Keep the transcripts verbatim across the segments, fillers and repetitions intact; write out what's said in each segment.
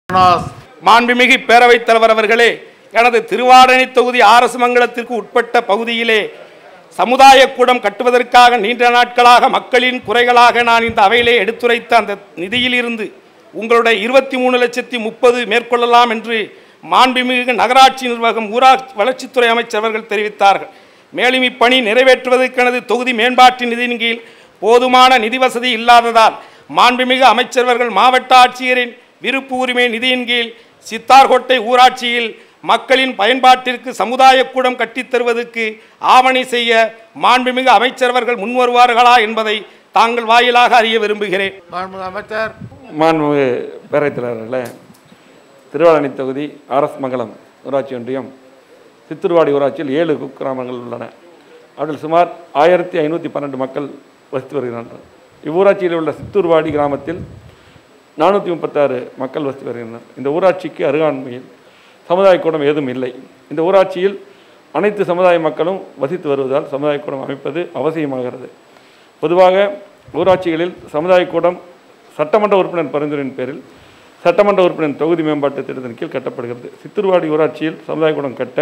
மாண்புமிகு பேரவைத் தலைவர் அவர்களே, எனது திருவாடனை தொகுதி ஆர்எஸ் மங்கலத்திற்கு உட்பட்ட பகுதியிலே சமுதாய கூடம் கட்டுவதற்காக நீண்ட நாட்களாக மக்களின் குறைகளாக நான் இந்த அவையிலே எடுத்துரைத்த அந்த நிதியிலிருந்து உங்களுடைய இருபத்தி மூணு லட்சத்தி முப்பது மேற்கொள்ளலாம் என்று மாண்புமிகு நகராட்சி நிர்வாகம் ஊராட்சி வளர்ச்சித்துறை அமைச்சர் அவர்கள் தெரிவித்தார்கள். மேலும் இப்பணி நிறைவேற்றுவதற்கு எனது தொகுதி மேம்பாட்டு நிதியின் கீழ் போதுமான நிதி வசதி இல்லாததால் மாண்புமிகு அமைச்சர்கள் மாவட்ட ஆட்சியரின் விருப்பு உரிமை நிதியின் கீழ் சித்தார்கோட்டை ஊராட்சியில் மக்களின் பயன்பாட்டிற்கு சமுதாய கூடம் கட்டித்தருவதற்கு ஆவணை செய்ய மாண்புமிகு அமைச்சர்கள் முன்வருவார்களா என்பதை தாங்கள் வாயிலாக அறிய விரும்புகிறேன். அமைச்சர் மாண்புமிகு பேரவைத் தலைவர்களே, திருவாடனை தொகுதி ஆர்எஸ் மங்கலம் ஊராட்சி ஒன்றியம் சித்தூர்வாடி ஊராட்சியில் ஏழு குக்கிராமங்கள் உள்ளன. அவற்றில் சுமார் ஆயிரத்தி ஐநூற்றி பன்னெண்டு மக்கள் வசித்து வருகின்றனர். இவ்வூராட்சியில் உள்ள சித்தூர்வாடி கிராமத்தில் நானூற்றி முப்பத்தாறு மக்கள் வசித்து வருகின்றனர். இந்த ஊராட்சிக்கு அருகாமையில் சமுதாய கூடம் ஏதும் இல்லை. இந்த ஊராட்சியில் அனைத்து சமுதாய மக்களும் வசித்து வருவதால் சமுதாய கூடம் அமைப்பது அவசியமாகிறது. பொதுவாக ஊராட்சிகளில் சமுதாய கூடம் சட்டமன்ற உறுப்பினர் பரிந்துரையின் பேரில் சட்டமன்ற உறுப்பினர் தொகுதி மேம்பாட்டு திட்டத்தின் கீழ் கட்டப்படுகிறது. சித்தூர்வாடி ஊராட்சியில் சமுதாய கூடம் கட்ட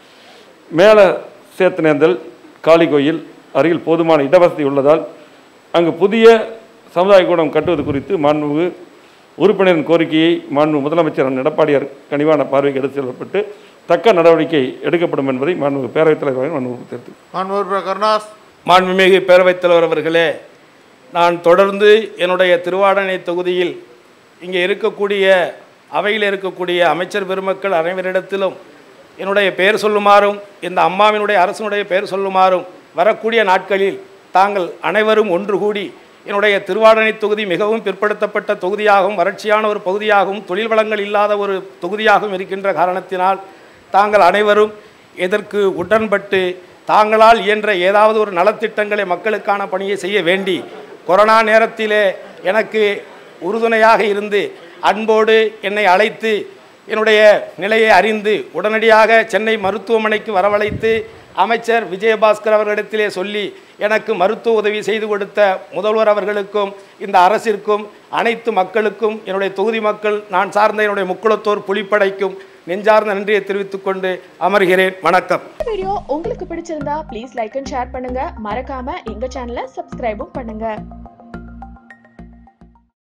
மேல சேத்தனேந்தல் காளி கோயில் அருகில் போதுமான இடவசதி உள்ளதால் அங்கு புதிய சமுதாய கூடம் கட்டுவது குறித்து மாண்புமிகு உறுப்பினரின் கோரிக்கையை மாண்பு முதலமைச்சர் எடப்பாடியார் கனிவான பார்வைக்கு எடுத்து செல்லப்பட்டு தக்க நடவடிக்கை எடுக்கப்படும் என்பதை மாண்புமிகு பேரவைத் தலைவர் மாண்புமிகு மாண்புமிகு பேரவைத் தலைவர் அவர்களே, நான் தொடர்ந்து என்னுடைய திருவாடனை தொகுதியில் இங்கே இருக்கக்கூடிய அவையில் இருக்கக்கூடிய அமைச்சர் பெருமக்கள் அனைவரிடத்திலும் என்னுடைய பெயர் சொல்லுமாறும் இந்த அம்மாவினுடைய அரசனுடைய பெயர் சொல்லுமாறும் வரக்கூடிய நாட்களில் தாங்கள் அனைவரும் ஒன்று கூடி என்னுடைய திருவாடனை தொகுதி மிகவும் பிற்படுத்தப்பட்ட தொகுதியாகவும் வறட்சியான ஒரு பகுதியாகவும் தொழில் வளங்கள் இல்லாத ஒரு தொகுதியாகவும் இருக்கின்ற காரணத்தினால் தாங்கள் அனைவரும் இதற்கு உடன்பட்டு தாங்களால் இயன்ற ஏதாவது ஒரு நலத்திட்டங்களை மக்களுக்கான பணியை செய்ய வேண்டி கொரோனா நேரத்திலே எனக்கு உறுதுணையாக இருந்து அன்போடு என்னை அழைத்து என்னுடைய நிலையை அறிந்து உடனடியாக சென்னை மருத்துவமனைக்கு வரவழைத்து அமைச்சர் விஜயபாஸ்கர் அவர்களிடத்திலே சொல்லி எனக்கு மருத்துவ உதவி செய்து கொடுத்த முதல்வர் அவர்களுக்கும் இந்த அரசிற்கும் அனைத்து மக்களுக்கும் என்னுடைய தொகுதி மக்கள் நான் சார்ந்த என்னுடைய முக்குளத்தோர் புலிப்படைக்கும் நெஞ்சார்ந்த நன்றியை தெரிவித்துக் கொண்டு அமர்கிறேன். வணக்கம். வீடியோ உங்களுக்கு பிடிச்சிருந்தா ப்ளீஸ் லைக் அண்ட் ஷேர் பண்ணுங்க. மறக்காம எங்க சேனலை சப்ஸ்கிரைபும் பண்ணுங்க.